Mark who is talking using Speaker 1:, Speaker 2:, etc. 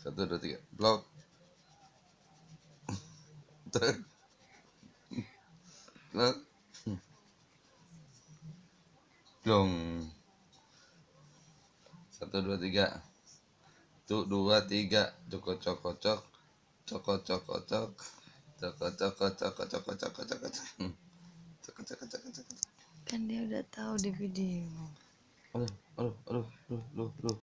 Speaker 1: 1 2 3 blok. Blok. Dong. 1 2 3. Tuh 2 3 cokok cokok cok. Cokok cokok cok. Cokok cokok cokok cokok cokok cokok. Cokok cokok cokok cokok.
Speaker 2: Kan dia udah tahu di video.
Speaker 1: Aduh.